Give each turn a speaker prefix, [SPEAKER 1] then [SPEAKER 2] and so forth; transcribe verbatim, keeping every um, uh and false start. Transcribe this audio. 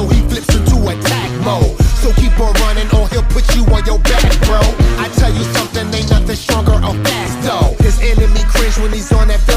[SPEAKER 1] so he flips into attack mode. So keep on running or he'll put you on your back, bro. I tell you something, ain't nothing stronger or faster. His enemy cringe when he's on that